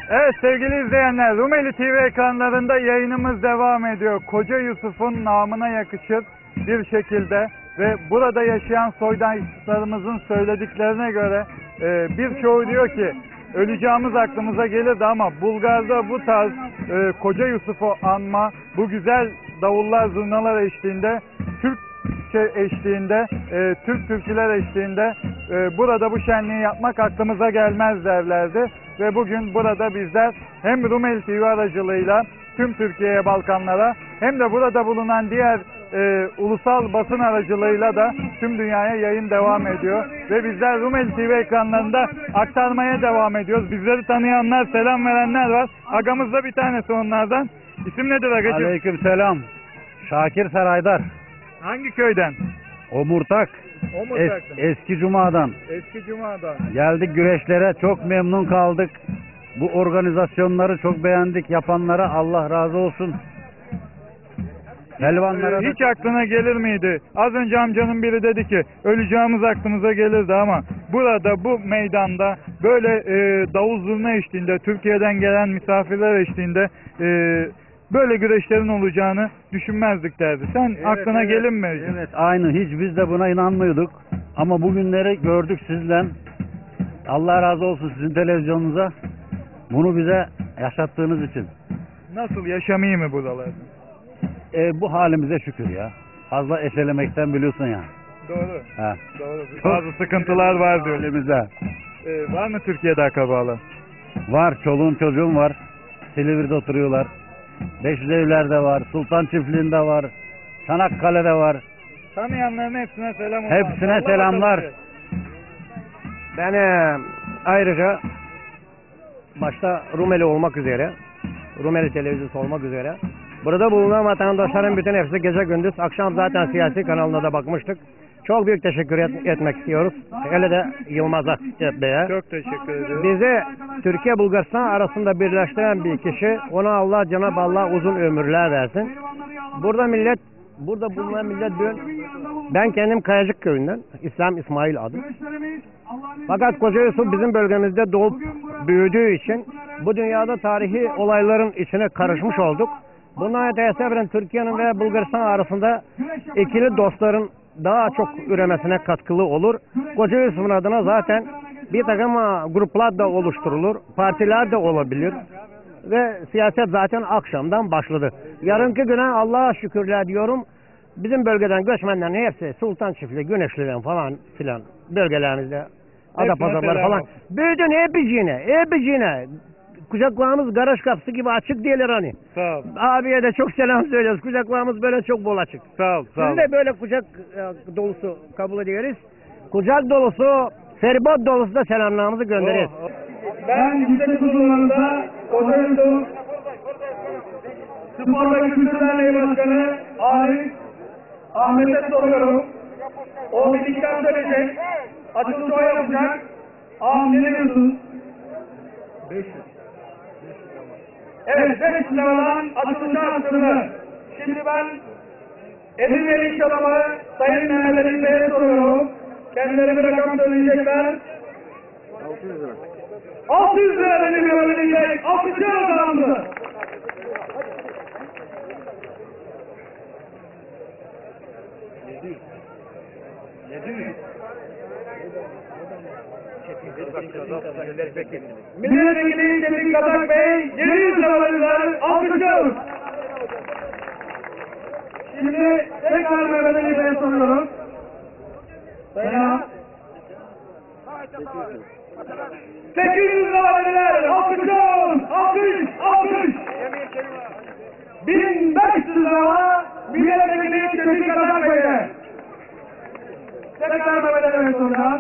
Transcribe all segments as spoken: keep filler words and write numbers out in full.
Evet sevgili izleyenler, Rumeli T V ekranlarında yayınımız devam ediyor. Koca Yusuf'un namına yakışır bir şekilde ve burada yaşayan soydaşlarımızın söylediklerine göre e, birçoğu diyor ki öleceğimiz aklımıza gelirdi ama Bulgar'da bu tarz e, Koca Yusuf'u anma, bu güzel davullar zurnalar eşliğinde, Türkçe eşliğinde, e, Türk türküler eşliğinde e, burada bu şenliği yapmak aklımıza gelmez derlerdi. Ve bugün burada bizler hem Rumeli T V aracılığıyla tüm Türkiye'ye, Balkanlara hem de burada bulunan diğer e, ulusal basın aracılığıyla da tüm dünyaya yayın devam ediyor. Ve bizler Rumeli T V ekranlarında aktarmaya devam ediyoruz. Bizleri tanıyanlar, selam verenler var. Agamızda bir tanesi onlardan. İsim nedir agacığım? Aleyküm selam. Şakir Saraydar. Hangi köyden? Omurtak. Es, eski Cuma'dan. Eski Cuma'dan. Geldik güreşlere, çok memnun kaldık. Bu organizasyonları çok beğendik. Yapanlara Allah razı olsun. Helvanlara Hiç da... aklına gelir miydi? Az önce amcanın biri dedi ki öleceğimiz aklımıza gelirdi ama burada bu meydanda böyle e, davul zurna eşliğinde, Türkiye'den gelen misafirler eşliğinde e, böyle güreşlerin olacağını düşünmezdik derdi. Sen evet, aklına evet, gelin mi? Evet, aynı. Hiç biz de buna inanmıyorduk. Ama bugünleri gördük sizden. Allah razı olsun sizin televizyonunuza. Bunu bize yaşattığınız için. Nasıl, yaşamayı mı buralarda? E, bu halimize şükür ya. Fazla eşelemekten biliyorsun ya. Doğru. He. Doğru. Bazı sıkıntılar var diyor. Elimizde. Ee, var mı Türkiye'de akrabalar? Var. Çoluğum çocuğum var. Silivri'de oturuyorlar. Beşiktaş'ta var. Sultan Çiftliği'nde var. Çanakkale'de var. Tanıyanların hepsine selam. Hepsine Allah selamlar. Ben e, ayrıca başta Rumeli olmak üzere, Rumeli televizyonu olmak üzere burada bulunan vatandaşların bütün hepsi gece gündüz, akşam zaten siyasi kanalına da bakmıştık. Çok büyük teşekkür et, etmek istiyoruz. Hele de Yılmaz'a Bey'e. Çok teşekkür ediyorum. Bizi Türkiye Bulgaristan arasında birleştiren bir kişi. Ona Allah, Cenab-ı Allah uzun ömürler versin. Burada millet, burada bulunan millet diyor. Ben kendim Kayacık köyünden. İslam İsmail adım. Fakat Koca Yusuf bizim bölgemizde doğup büyüdüğü için bu dünyada tarihi olayların içine karışmış olduk. Bundan ötesi Türkiye'nin ve Bulgaristan arasında ikili dostların daha çok üremesine katkılı olur. Koca Yusuf'un adına zaten bir takım gruplar da oluşturulur, partiler de olabilir ve siyaset zaten akşamdan başladı. Yarınki güne Allah'a şükürler diyorum. Bizim bölgeden göçmenlerin hepsi Sultan Çiftliği, Güneşli'den falan filan bölgelerimizde, Adapazarılar falan. Büyüdün hepicine, hepicine. Kucaklarımız garaj kapısı gibi açık değiller hani. Sağ ol. Abiye de çok selam söylüyoruz. Kucaklarımız böyle çok bol açık. Sağ ol. Sağ ol. Siz de böyle kucak e, dolusu kabul ediyoruz. Kucak dolusu, feribot dolusu da selamlarımızı göndeririz. Oh, oh. Ben Yüksek Uzunlarında Koca Yusuf Spor ve Kültür Derneği Başkanı Arif Ahmet'e soruyorum. O bildikten söyleyecek. Açılışı o yapacak. Ahmet ne diyorsun? beş yüz. Evet, beş yüz liradan açılışı açtığını. Şimdi ben Edirne'li iş adamı Sayın Mehmet Ali Bey'e soruyorum. Kendileri bir rakam söyleyecekler. altı yüz lira. altı yüz lira benim öğrenecek. Alkışlar adamımızı. yedi yüz. Milletvekili Şefik Kazak Bey yedi yüz lira verirler. Alkışlıyoruz. Şimdi tekrar Mehmet Ali Bey'e soruyorum. Selam. sekiz yüz lira verirler. Alkışlıyoruz. Alkış. Alkış. bin beş yüz lira milletvekili Şefik Kazak Bey'e. Tekrar Mehmet Ali Bey'e soracağız.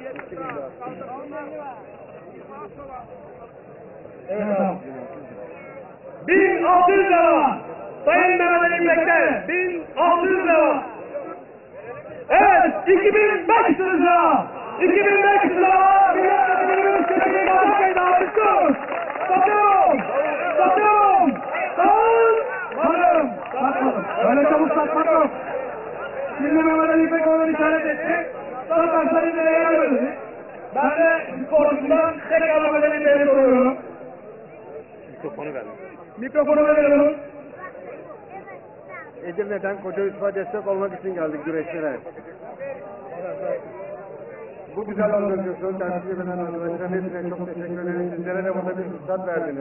Evet. bin altı yüz lira. Sayın Mehmet Ali Bekler. bin altı yüz lira. Evet. iki bin beş yüz lira. iki bin beş yüz lira. Milletvekilimiz Şefik Kazak Bey'de alkışlıyoruz. Satıyorum. Satıyorum. Sağın. Satıyorum. Satmadım. Öyle çabuk satmak yok. Şimdi Mehmet Ali Bey onu işaret etti. Zaten sayın Bey'e gelmedi. Ben de sporcudan tekrar Mehmet Ali Bey'e soruyorum. Onu ver. Mikrofonu veriyorum. Edirne'den Koca Yusuf'a destek olmak için geldik güreşlere. Bu güzel organizasyonu temsil eden arkadaşlar hepsine çok teşekkür ederim. Sizlere de burada bir fırsat verdiniz.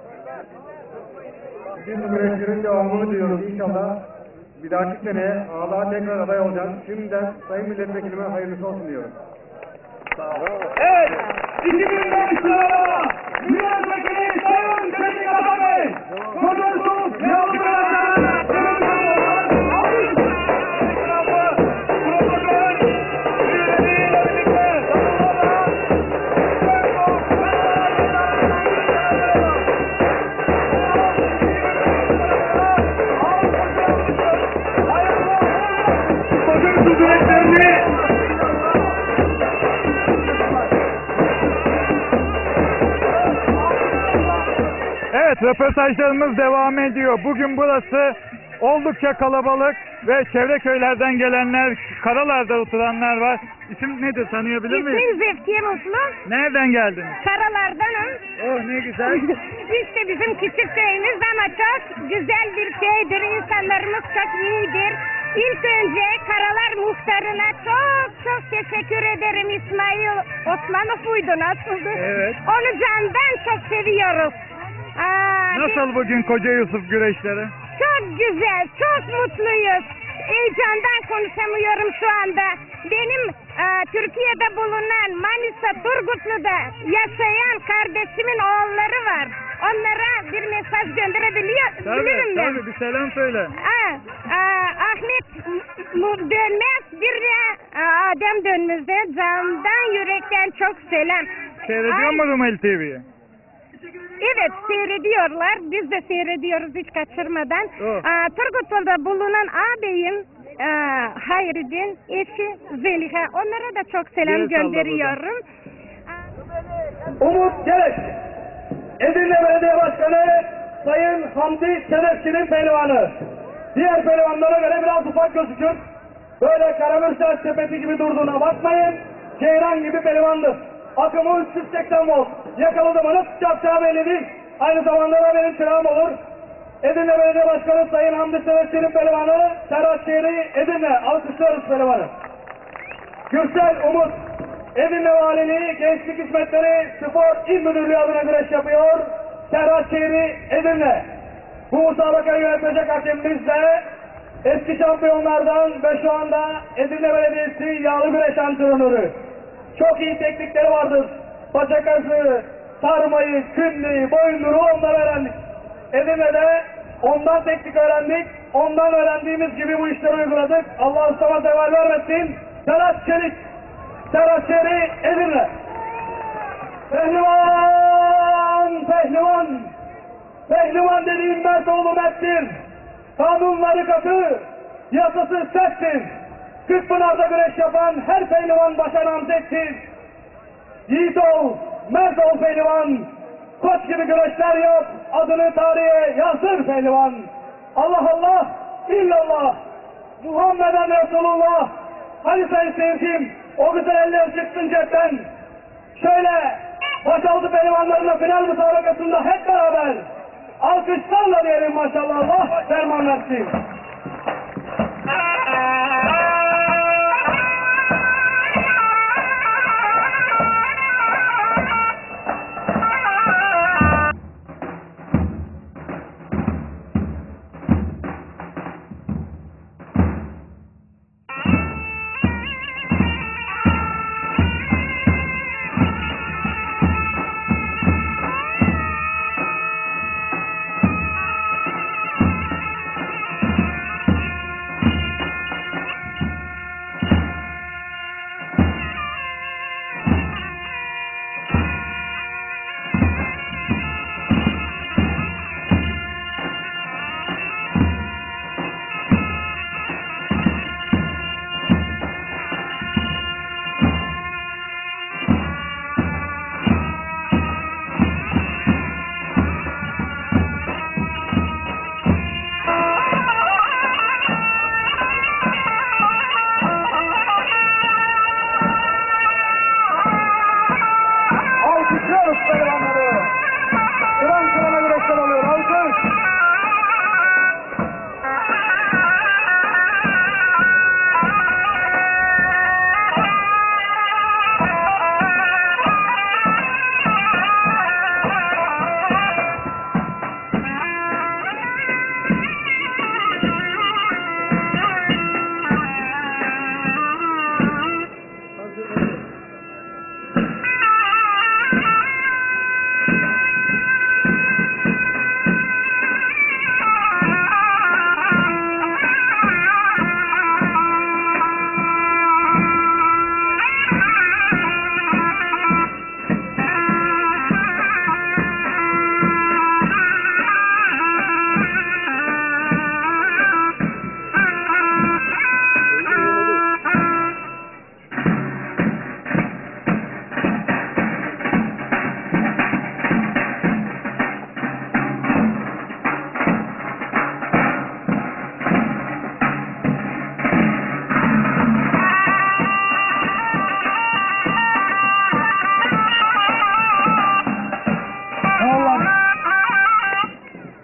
Biz bu güreşlerin devamını diyoruz inşallah. Bir dahaki sene Ağla'a tekrar aday olacağız. Şimdiden Sayın Milletvekilime hayırlısı olsun diyorum. Sağ olun. Evet, iki bin beş sırada Milletvekili Sayın Çelik Ata Bey, Koca Yusuf Yavru Beyazlar, Evet, röportajlarımız devam ediyor. Bugün burası oldukça kalabalık ve çevre köylerden gelenler, Karalar'da oturanlar var. İsim nedir, tanıyabilir miyim? İsmim Zevkiye Muslu. Nereden geldiniz? Karalardanım. Oh, ne güzel. İşte bizim küçük köyümüz ama çok güzel bir köydür. İnsanlarımız çok iyidir. İlk önce Karalar muhtarına çok çok teşekkür ederim. İsmail Osmanoğlu'ydu, nasıldı? Evet. Onu candan çok seviyoruz. Aa, Nasıl bugün Koca Yusuf güreşleri? Çok güzel, çok mutluyuz. Heyecandan konuşamıyorum şu anda. Benim e, Türkiye'de bulunan Manisa Turgutlu'da yaşayan kardeşimin oğulları var. Onlara bir mesaj gönderebiliyor Tabii, bilirim ben. tabii, bir selam söyle. Aa, aa, Ahmet M- Dönmez, bir de aa, Adem Dönmez'e candan yürekten çok selam. Seyrediyor Ay- mu Rumeli T V'yi? Evet, seyrediyorlar. Biz de seyrediyoruz hiç kaçırmadan. Oh. Aa, Turgutlu'da bulunan ağabeyim e, Hayri'nin eşi Zeliha. Onlara da çok selam Bir salla gönderiyorum. Umut Gerek, Edirne Belediye Başkanı Sayın Hamdi Sedefçi'nin pehlivanı. Diğer pehlivanlara göre biraz ufak gözükür. Böyle Karamürsel sepeti gibi durduğuna bakmayın. Ceyran gibi pehlivandır. Akımı üç yüz seksen volt. Yakaladı mı nasıl yapacağı belli değil. Aynı zamanda da benim silahım olur. Edirne Belediye Başkanı Sayın Hamdi Sedefçi'nin pehlivanı Serhat Şehri Edirne. Alkışlıyoruz pehlivanı. Gürsel Umut, Edirne Valiliği Gençlik Hizmetleri Spor İl Müdürlüğü adına güreş yapıyor. Serhat Şehri Edirne. Bu musabakayı yönetecek hakemimiz de eski şampiyonlardan ve şu anda Edirne Belediyesi yağlı güreş antrenörü. Çok iyi teknikleri vardır. Bacakası, sarmayı, külli, boyunduruğu ondan öğrendik. Edirne'de ondan teknik öğrendik. Ondan öğrendiğimiz gibi bu işleri uyguladık. Allah ustama zeval vermesin. Serhat Çelik, Serhat Çelik, Edirne. Pehlivan, pehlivan. Pehlivan dediğin mert oğlu merttir. Kanunları katı, yasası serttir. Kırkpınar'da güreş yapan her pehlivan başa namzettir. Yiğit ol, mert ol pehlivan. Koç gibi güreşler yap, adını tarihe yazdır pehlivan. Allah Allah, illallah, Muhammeden Resulullah. Hadi sayın seyircim, o güzel eller çıksın cepten. Şöyle, başaltı pehlivanlarına final müsabakasında hep beraber alkışlarla diyelim maşallah, Allah ferman versin.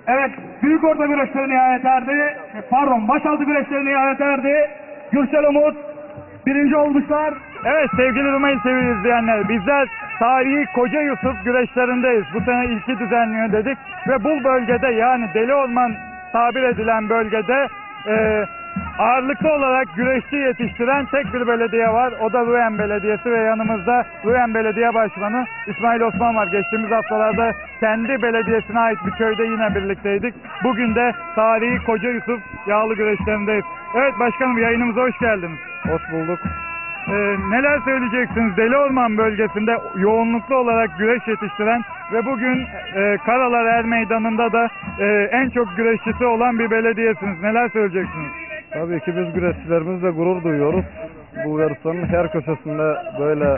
Evet, büyük orta güreşleri nihayet erdi. Pardon, başaltı güreşleri nihayet erdi. Gürsel Umut birinci olmuşlar. Evet sevgili Rumeli T V izleyenler, bizler tarihi Koca Yusuf güreşlerindeyiz. Bu sene ilki düzenliyor dedik ve bu bölgede, yani Deli Orman tabir edilen bölgede e, ağırlıklı olarak güreşçi yetiştiren tek bir belediye var. O da Ruyen Belediyesi ve yanımızda Ruyen Belediye Başkanı İsmail Osman var. Geçtiğimiz haftalarda kendi belediyesine ait bir köyde yine birlikteydik. Bugün de tarihi Koca Yusuf yağlı güreşlerindeyiz. Evet başkanım, yayınımıza hoş geldiniz. Hoş bulduk. Ee, neler söyleyeceksiniz? Deli Orman bölgesinde yoğunluklu olarak güreş yetiştiren ve bugün e, Karalar Er Meydanı'nda da e, en çok güreşçisi olan bir belediyesiniz. Neler söyleyeceksiniz? Tabii ki biz güreşçilerimizle gurur duyuyoruz. Bulgaristan'ın her köşesinde böyle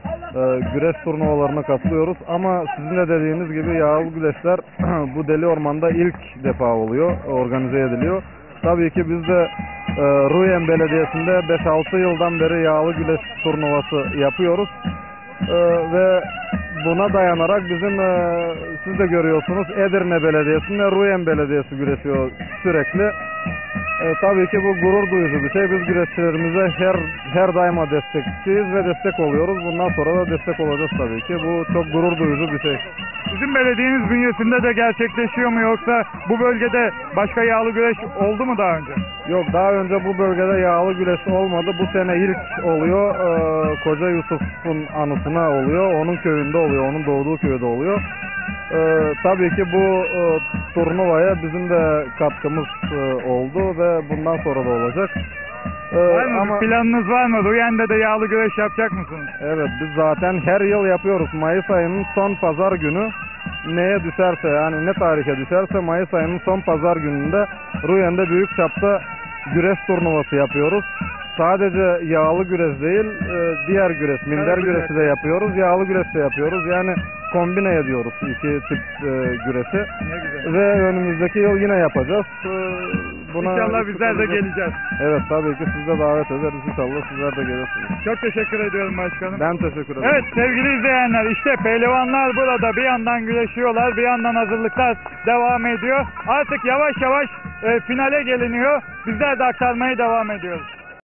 e, güreş turnuvalarına katılıyoruz. Ama sizin de dediğiniz gibi yağlı güreşler bu Deli Orman'da ilk defa oluyor, organize ediliyor. Tabii ki biz de e, Ruyen Belediyesi'nde beş altı yıldan beri yağlı güreş turnuvası yapıyoruz. E, ve buna dayanarak bizim, e, siz de görüyorsunuz, Edirne Belediyesi'nde Ruyen Belediyesi güreşiyor sürekli. E, tabii ki bu gurur duyucu bir şey. Biz güreşçilerimize her her daima destekçiyiz ve destek oluyoruz. Bundan sonra da destek olacağız tabii ki. Bu çok gurur duyucu bir şey. Sizin belediyeniz bünyesinde de gerçekleşiyor mu, yoksa bu bölgede başka yağlı güreş oldu mu daha önce? Yok, daha önce bu bölgede yağlı güreş olmadı. Bu sene ilk oluyor. Ee, Koca Yusuf'un anısına oluyor. Onun köyünde oluyor. Onun doğduğu köyde oluyor. Ee, tabii ki bu e, turnuvaya bizim de katkımız e, oldu ve bundan sonra da olacak. Ee, Var mı? ama Planınız var mı? Ruyen'de de yağlı güreş yapacak mısınız? evet, biz zaten her yıl yapıyoruz. Mayıs ayının son pazar günü neye düşerse, yani ne tarihe düşerse Mayıs ayının son pazar gününde Ruyen'de büyük çapta güreş turnuvası yapıyoruz. Sadece yağlı güreş değil, e, diğer güreş, minder güreşi de yapıyoruz, yağlı güreş de yapıyoruz. Yani kombine ediyoruz iki tip e, güreşi. Ne güzel. Ve önümüzdeki yıl yine yapacağız. E, buna İnşallah bizler de geleceğiz. Evet, tabii ki siz de davet ederiz. İnşallah sizler de gelirsiniz. Çok teşekkür ediyorum başkanım. Ben teşekkür ederim. Evet sevgili izleyenler, işte pehlivanlar burada bir yandan güreşiyorlar, bir yandan hazırlıklar devam ediyor. Artık yavaş yavaş e, finale geliniyor. Bizler de aktarmaya devam ediyoruz.